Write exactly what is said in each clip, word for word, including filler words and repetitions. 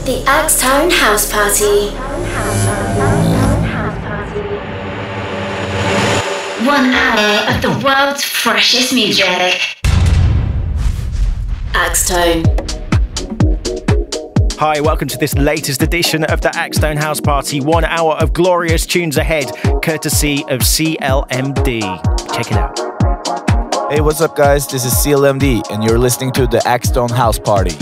The Axtone House Party. One hour of the world's freshest music. Axtone. Hi, welcome to this latest edition of the Axtone House Party. One hour of glorious tunes ahead, courtesy of C L M D. Check it out. Hey, what's up, guys? This is C L M D, and you're listening to the Axtone House Party.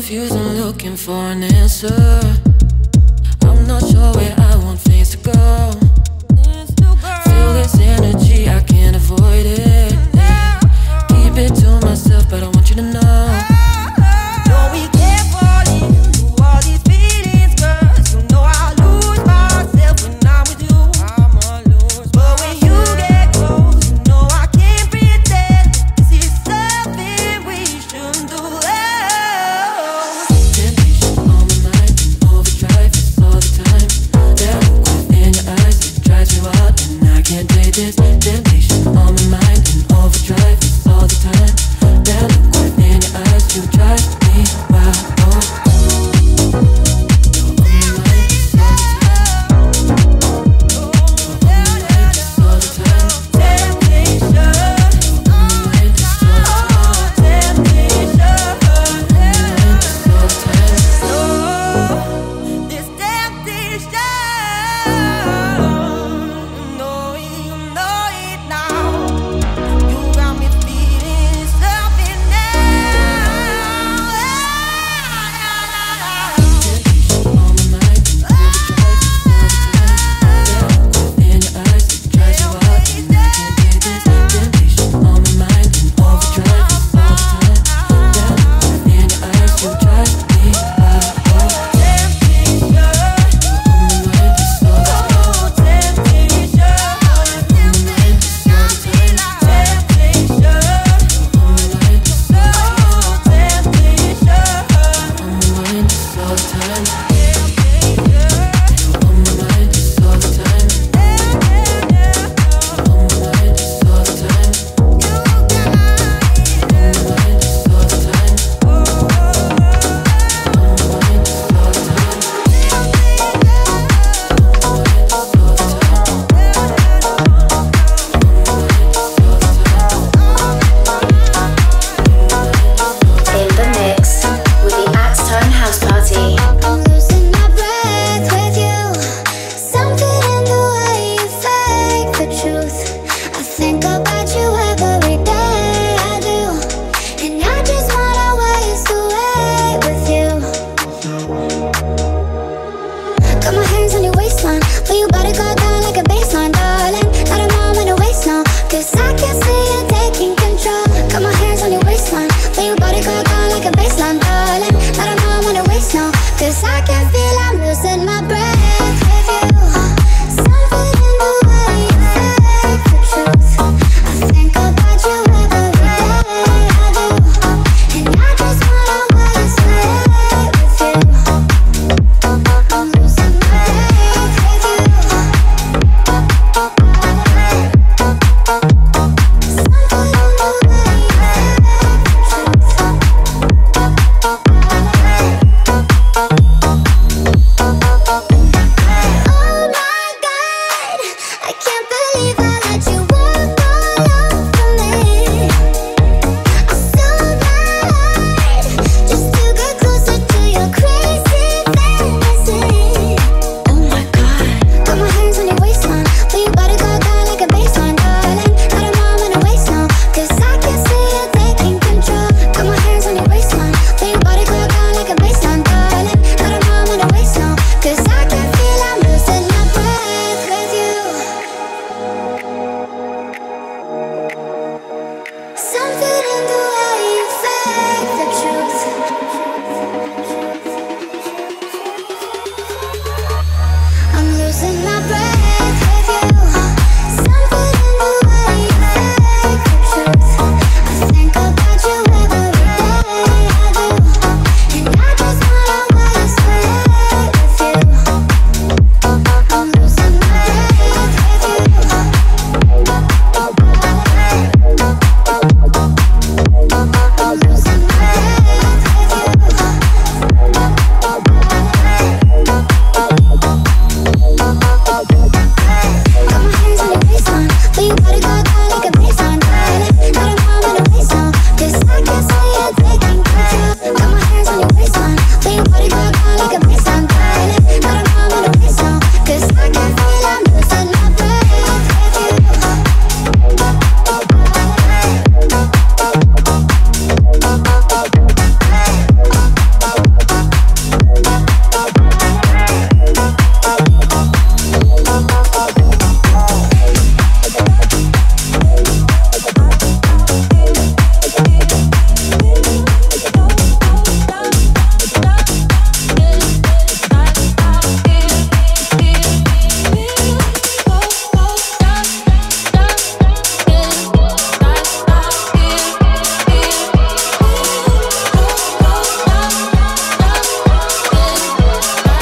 confused and looking for an answer. I'm not sure where I want things to go. Feel this energy, I can't avoid it. Keep it to myself, but I want you to know. No, we can't fall into all these feelings, 'cause you know I lose myself when I'm with you. But when you get close, you know I can't pretend. This is something we shouldn't do. Temptation on my mind, overdrive this all the time. That look within your eyes, it drives me wild, and I can't take this. Temptation on my mind, and overdrive this all the time. That look within your eyes, you drive me wild. Oh.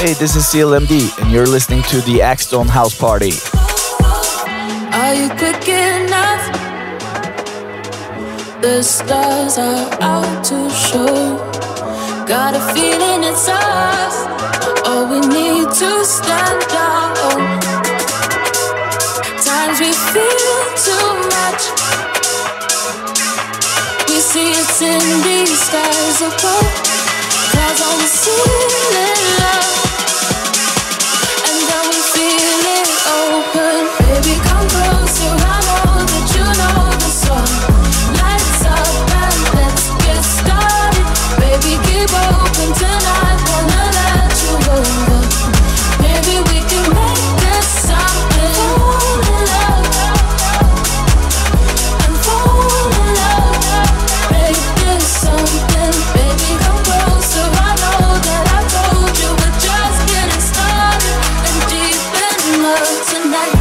Hey, this is C L M D, and you're listening to the Axstone House Party. Are you quick enough? The stars are out to show. Got a feeling it's us. All we need to stand down. Times we feel too much. We see it's in these skies above. Clouds on the ceiling, love. And then we feel it open. Baby, come closer. I know that you know the song. Lights up and let's get started. Baby, keep open tonight. Wanna let you over. Maybe we can make this something. Fall in love and fall in love. Make this something. Baby, come closer. I know that I told you we're just getting started and deep in love tonight.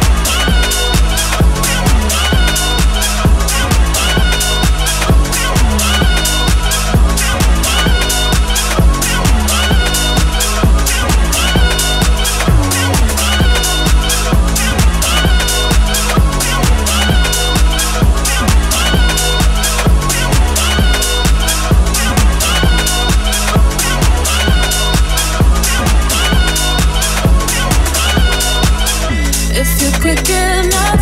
If you're quick enough,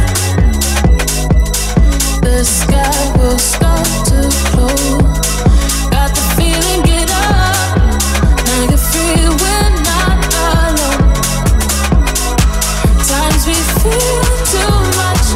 the sky will start to close. Got the feeling, get up. Now you're free, we're not alone. Times we feel too much.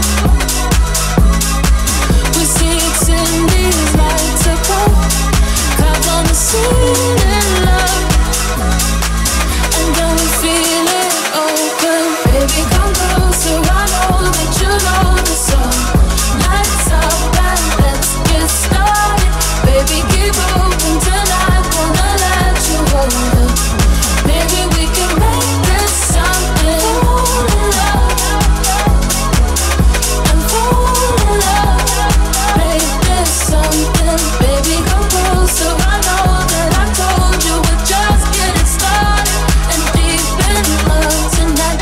We see it's in these lights above. Clouds on the ceiling, love. And then we feel it open. Baby, come closer. I know that you know the song. Lights up and let's get started. Baby, keep open tonight. Wanna let you over. Maybe we can make this something. Fall in love and fall in love. Make this something. Baby, come closer. I know that I told you we're just getting started and deep in love tonight.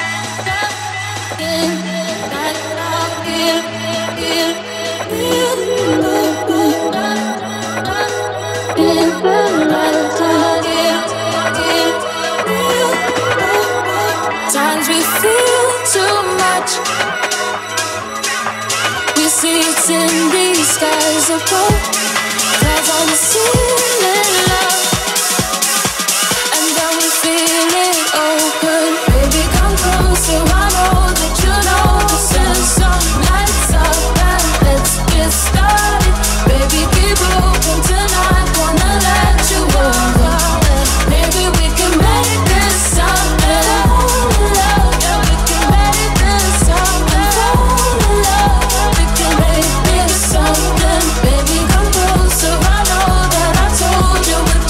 Times we feel too much. We see it's in these skies above. Clouds on the ceiling, love. And then we feel it open. Baby, come closer. I know that you know the sense of lights up and let's get started. Baby, keep open tonight. Wanna let you over. Maybe we can make this something. Fall in love. Yeah, we can make this something. Fall in love. We can make this something. Baby, come closer. I know that I told you we're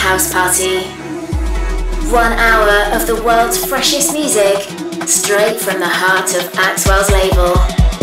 House Party. One hour of the world's freshest music, straight from the heart of Axwell's label.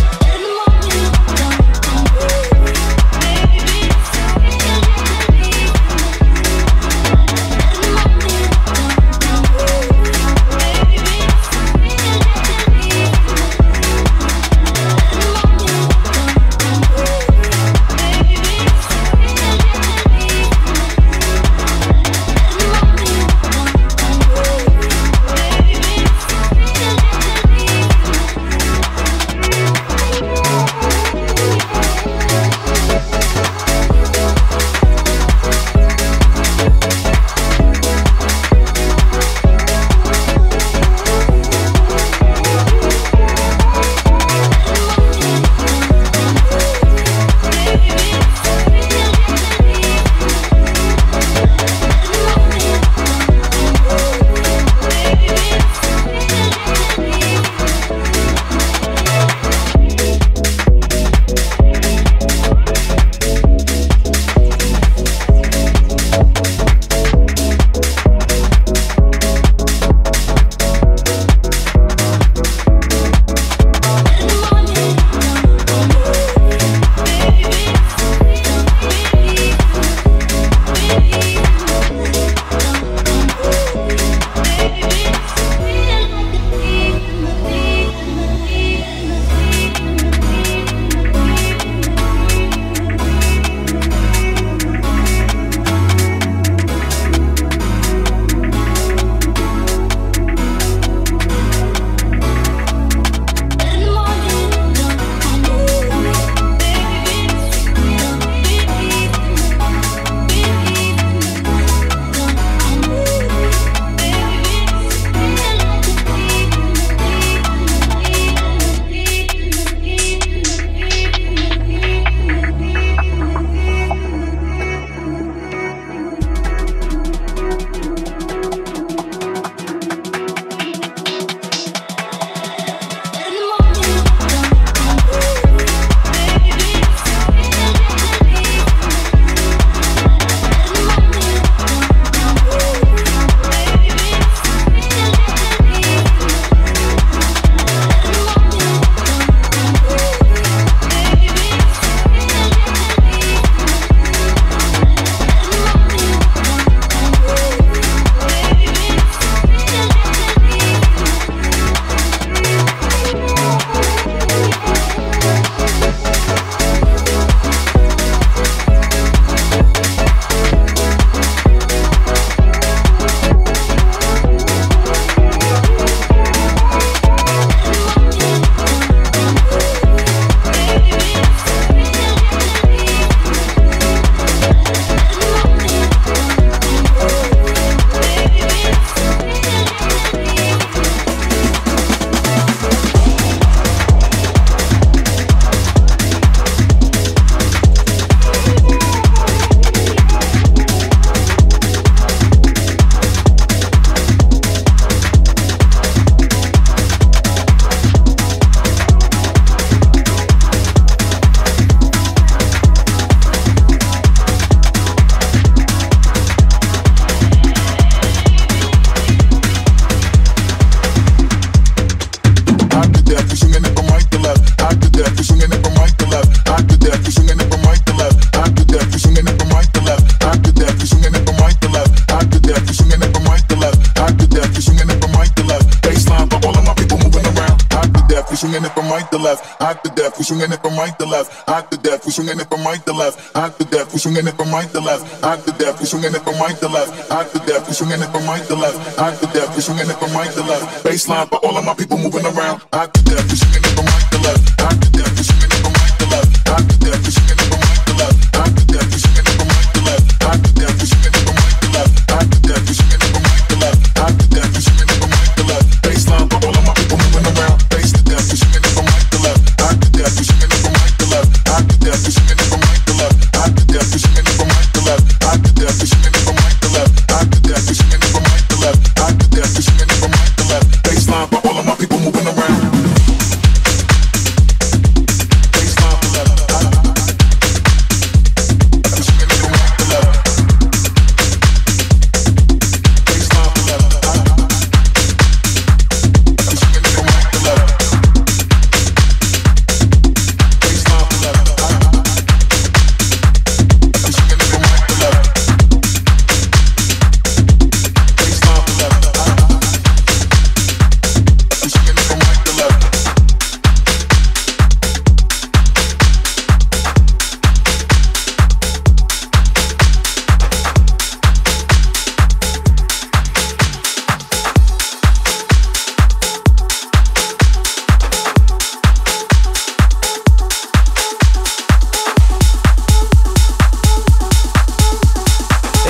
swinging it from right to left, hot to death. We swinging it from right to left, hot to death. We swinging it from right to left, hot to death. We swinging it from right to left, hot to death. We swinging it from right to left, hot to death. We swinging it from right to left, hot to death. We swinging it from right to left. Baseline for all of my people moving around, hot to death. We swinging it from right to left, hot to death. We swinging it from right to left, hot to death. We swinging it from right to left, hot to death. We swinging it from right to left, hot to death. We swinging it from right to left, hot to death. We swinging it from right to left, hot to death. We swinging it from right to left. Baseline for all of my people moving around, base to death. We swinging it from right to left, hot to death. We swinging it from right to left, hot to death. We swinging it from right to left, hot to death. We swinging it from right to left, hot to death. We swinging it from right to left, hot to death. We swinging it from right to left, hot to death. We swinging it from right to left. Baseline for all of my people moving around.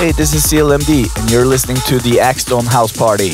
Hey, this is C L M D, and you're listening to the Axstone House Party.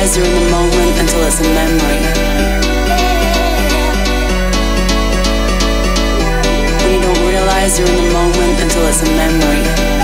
realize you're in the moment until it's a memory. When you don't realize you're in the moment until it's a memory.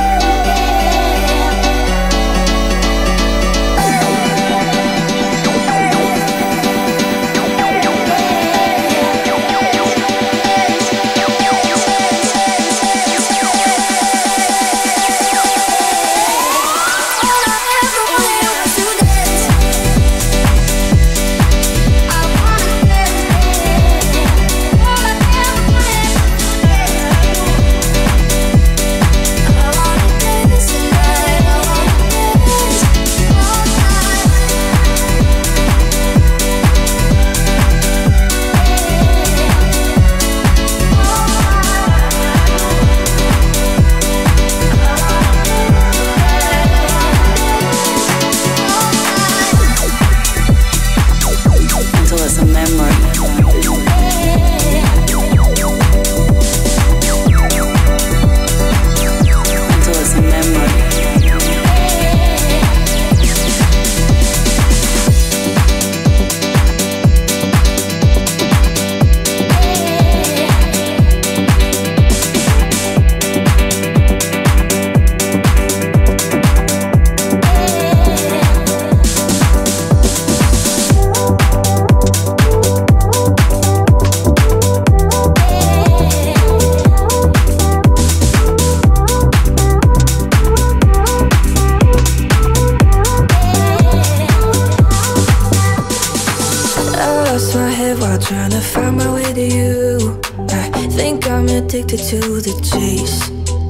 To the chase.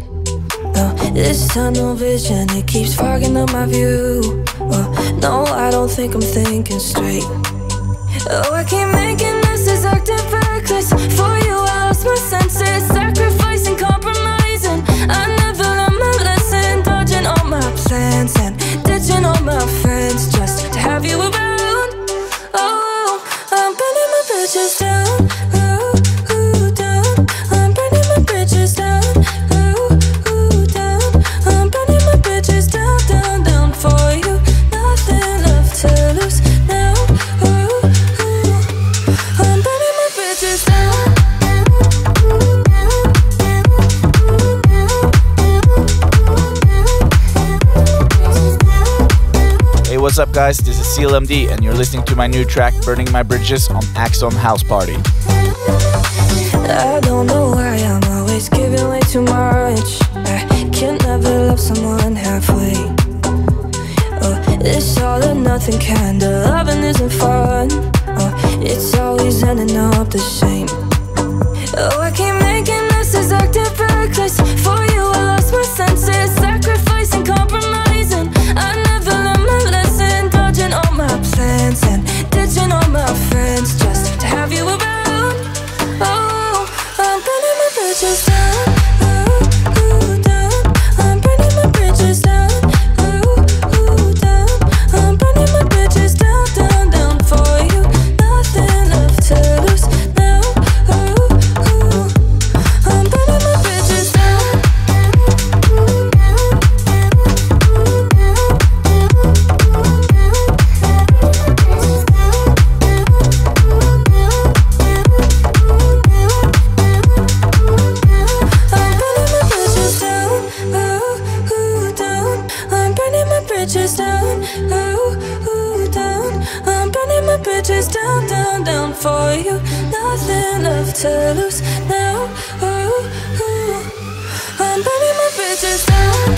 No, this tunnel vision, it keeps fogging up my view. Oh, no, I don't think I'm thinking straight. Oh, I keep making messes, acting reckless. For you, I lost my senses, sacrificing, compromising. I never learned my lesson, dodging all my plans and ditching all my friends just to have you around. Oh, I'm burning my bridges down. What's up, guys? This is C L M D, and you're listening to my new track, Burning My Bridges, on Axon House Party. I don't know why I'm always giving way too much. I can never love someone halfway. Oh, this all or nothing kind of loving isn't fun. Oh, it's always ending up the same. Oh, I keep making messes, acting reckless. For you, I lost my senses, sacrificing, compromising. I never learned my lesson, dodging all my plans and ditching all my friends just to have you around. Oh, I'm burning my bridges down. Ooh, ooh, down. I'm burning my bridges down. Ooh, ooh, down. I'm burning my bridges down, down, down for you. Nothing left to lose now. Ooh, ooh. I'm burning my bridges down. Bridges down, ooh, ooh, down. I'm burning my bridges down, down, down for you. Nothing left to lose now. Ooh, ooh. I'm burning my bridges down.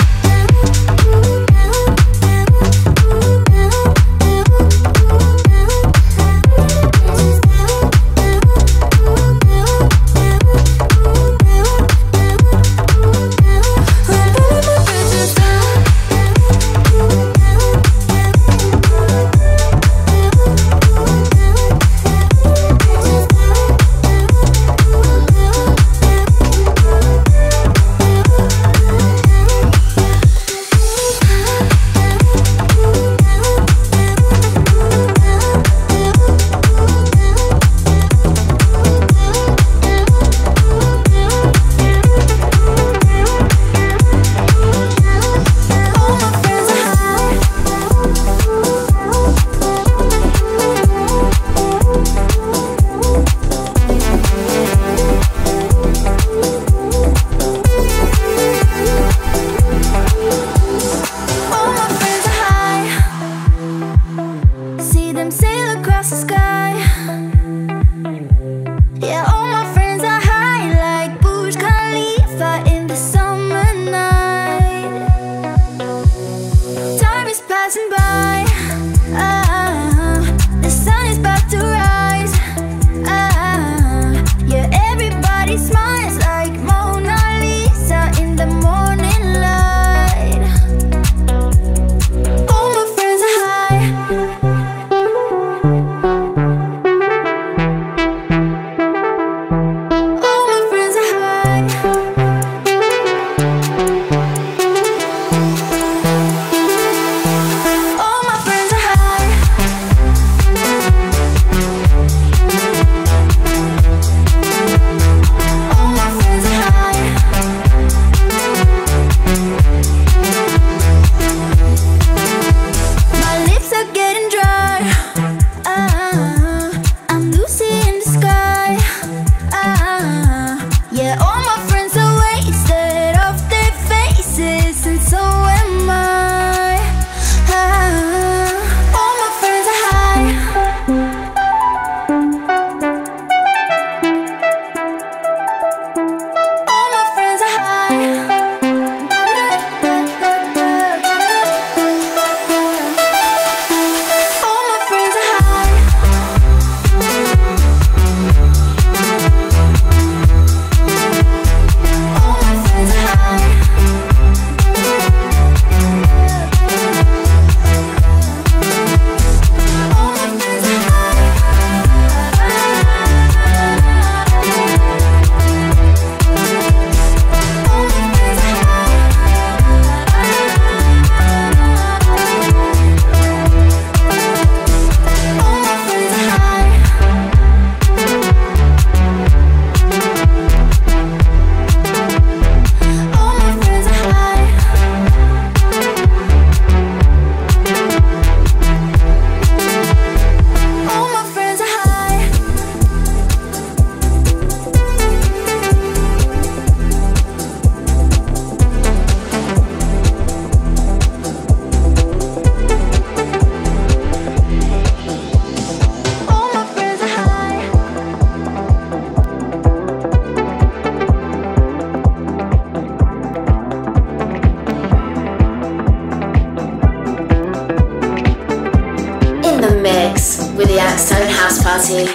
with the Axtone House Party.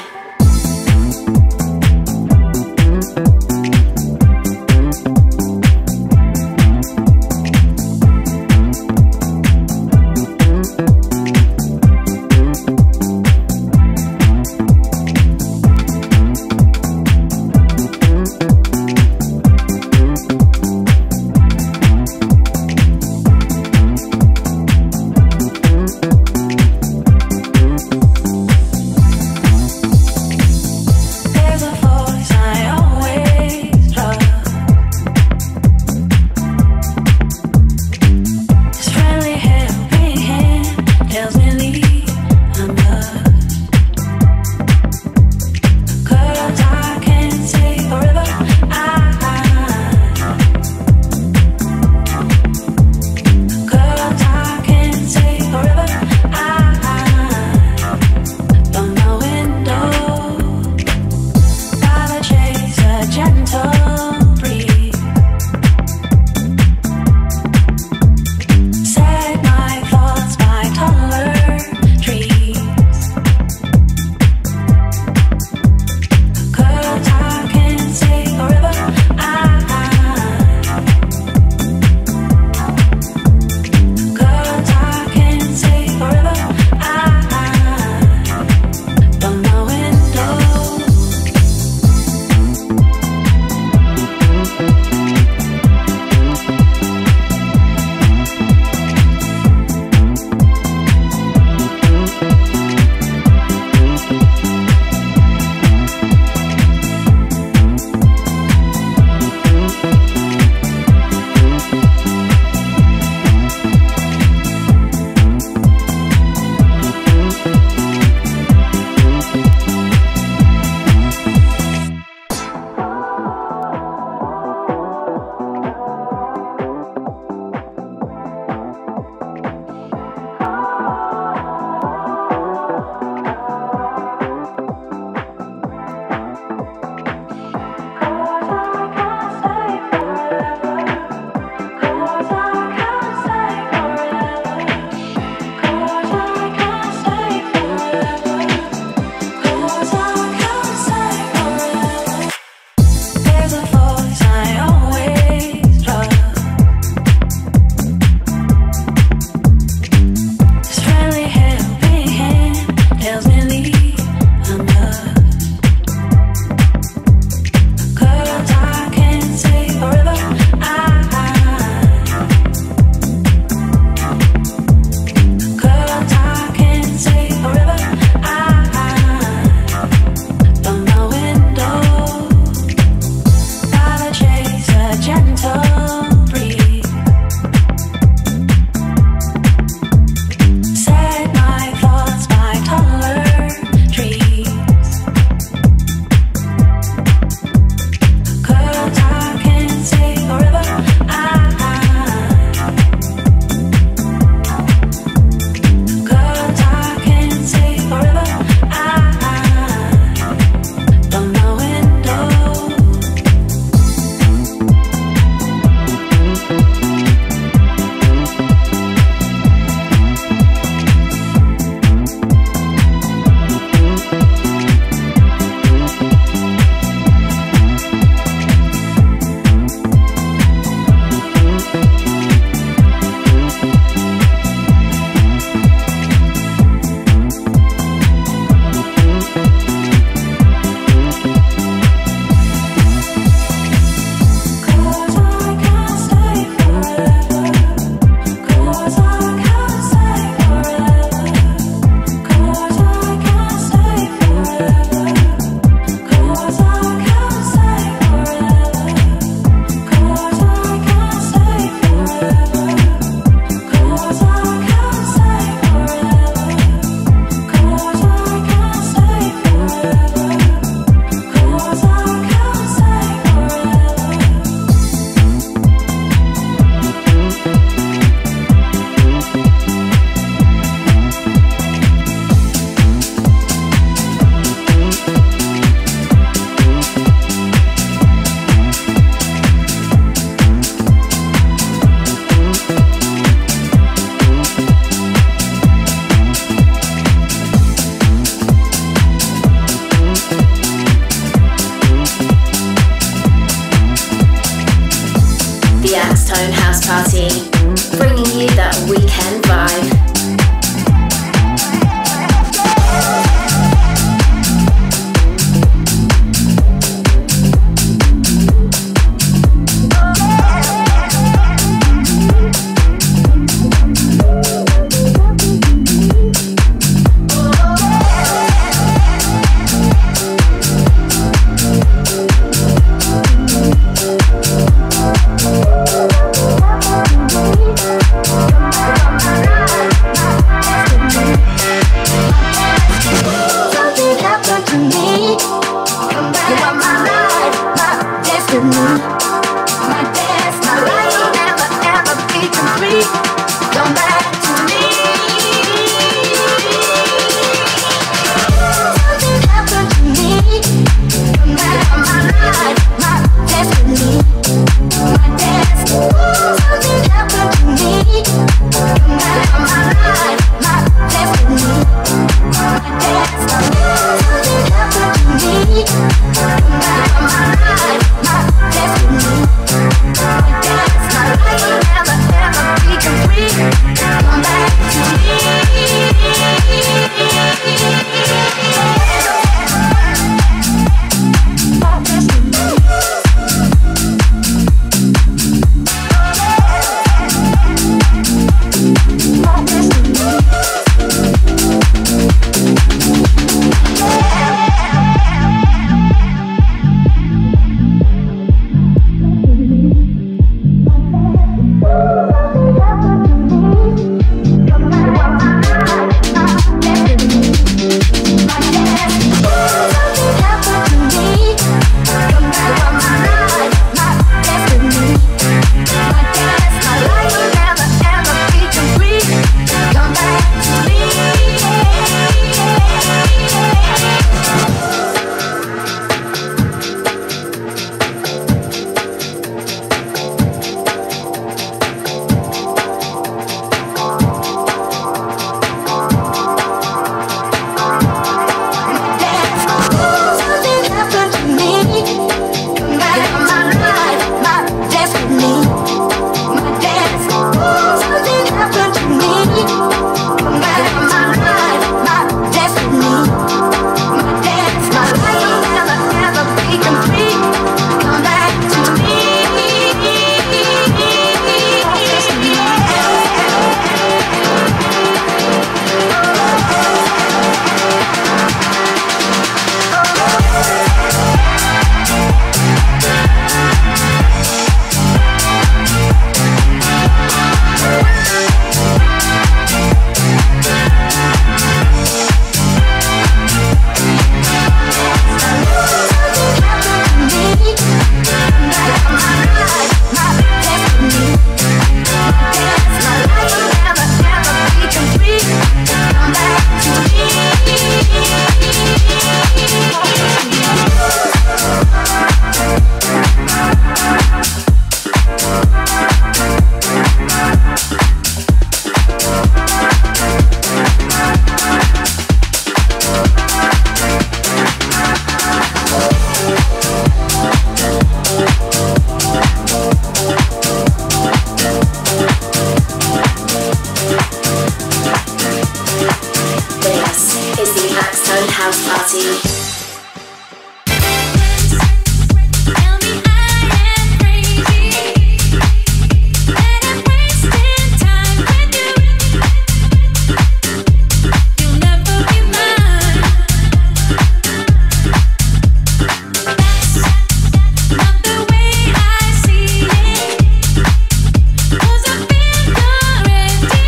House Party, bringing you that weekend vibe.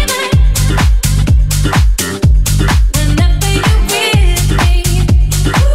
Whenever you're with me,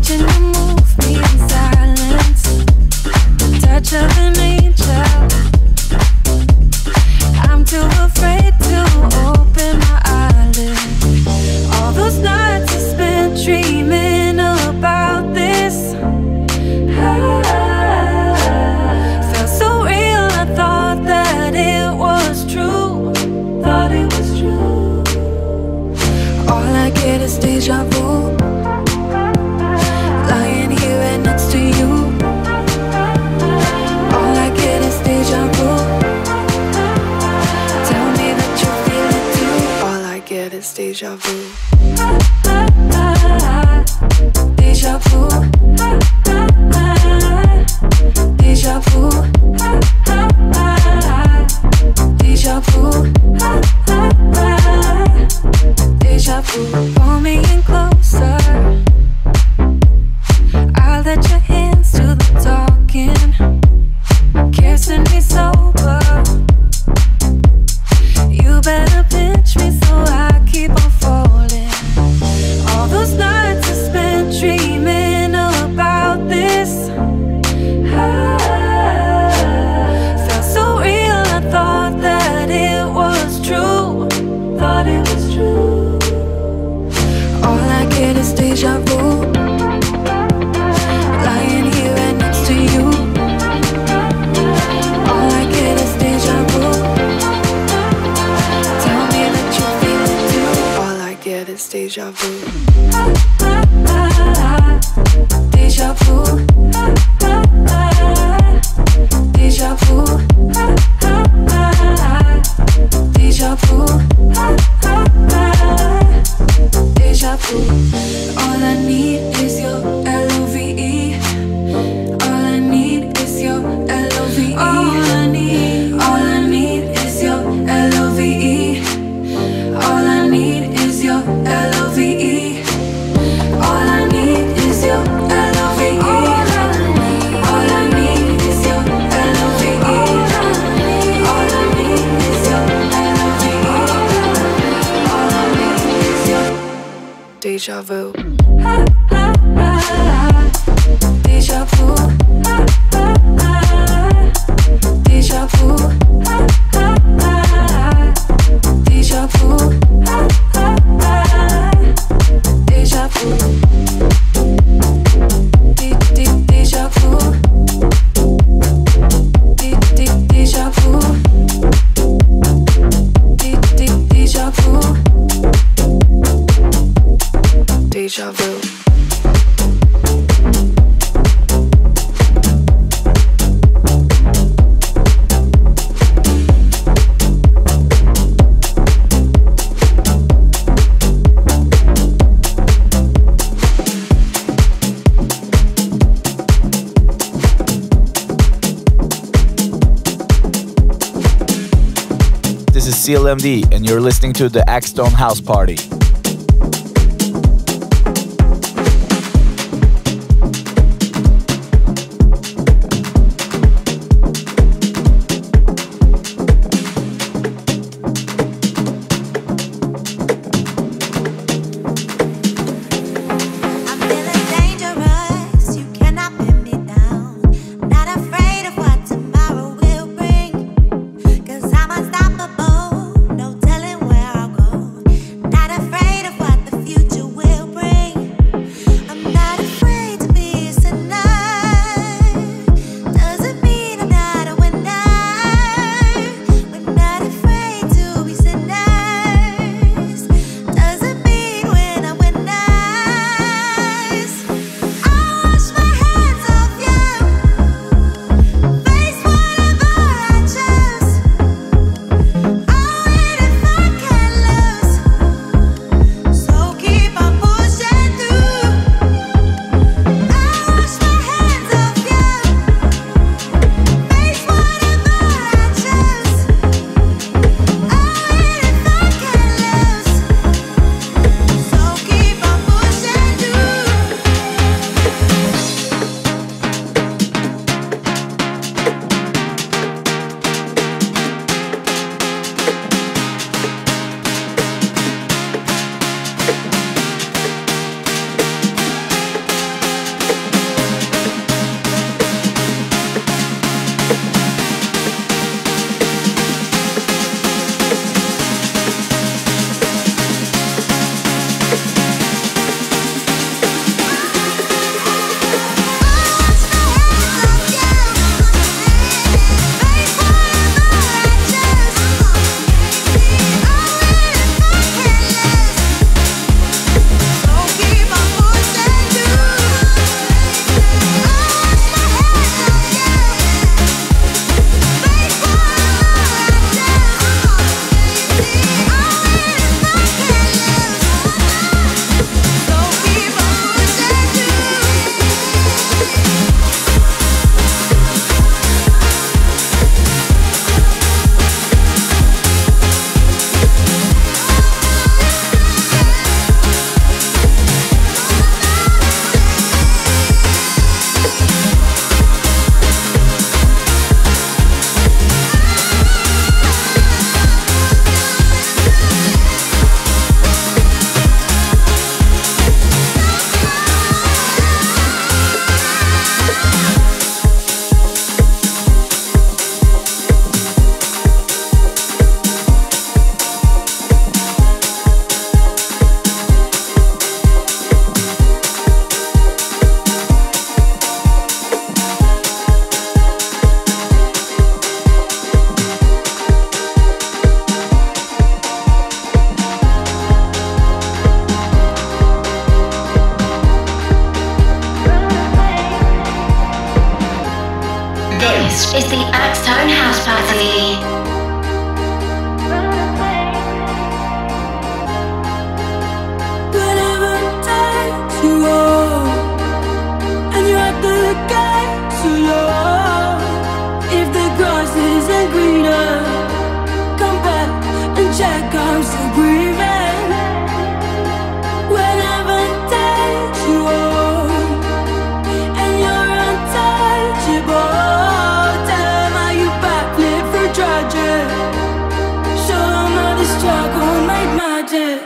Watching you move me in silence, the touch of an angel. I'm too afraid to open my eyelids. All those nights I spent dreaming about this. Felt so real, I thought that it was true. Thought it was true. All I get is deja vu. Lying here right next to you. All I get is deja vu. Tell me that you feel it too. All I get is deja vu. Deja vu. Deja vu. Deja vu. Deja vu. Pull me in closer. I'll let your hands do the talking, kissing me sober. You better pinch me so I keep on falling. All those nights I spent dreaming about this. Felt so real, I thought that it was true. Thought it was true. All I get is deja vu. Lying here right next to you. All I get is deja vu. Tell me that you feel it too. All I get is deja vu. Deja vu. Deja vu. Deja vu. Deja vu. All I need is your L O V E. All I need is your L O V E. All I need, all I need is your L O V E. All I need is your L O V E. All I need is your L O V E. All I need is your L O V E. All I need is your L O V E. All I need is your deja vu. Deja vu. Deja vu. Deja vu. Deja vu. De- de- Deja vu. De- de- Deja vu. De- de- Deja vu. Deja vu. This is C L M D, and you're listening to the Axstone House Party. Not afraid is the Axtone House Party. Whatever takes you home, and you're at the gate so long. If the grass isn't greener, come back and check I'm still breathing. Whatever takes you home, and you're untouchable. Tell 'em how you backflip through tragic. Show 'em how the struggle made magic.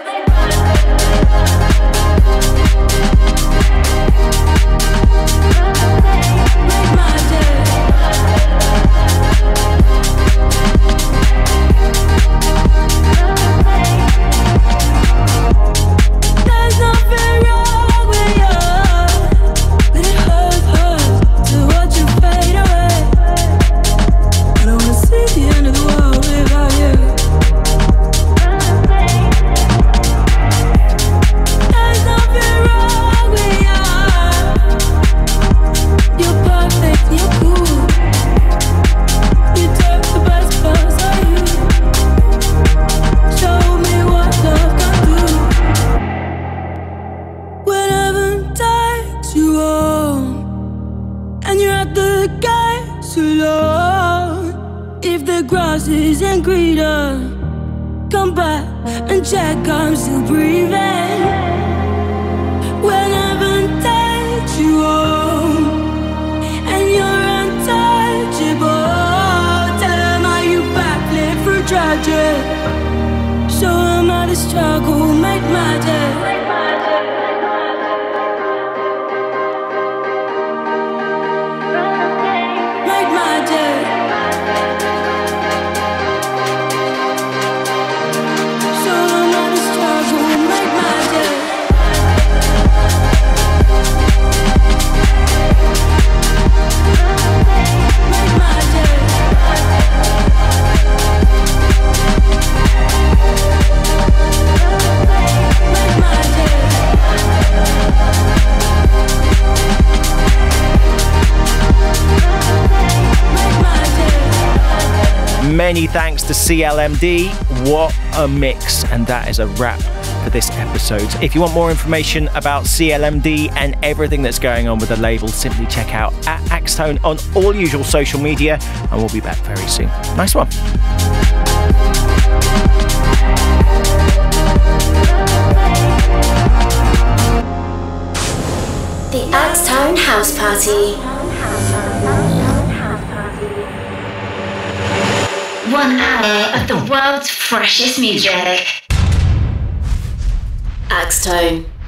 Isn't greener, come back and check I'm still breathing. Whenever takes you home, and you're untouchable. Tell 'em how you backflip through tragic. Show 'em how the struggle make magic. Make magic. Many thanks to C L M D. What a mix. And that is a wrap for this episode. If you want more information about C L M D and everything that's going on with the label, simply check out at Axtone on all usual social media, and we'll be back very soon. Nice one. The Axtone House Party. One hour of the world's freshest music. Axtone.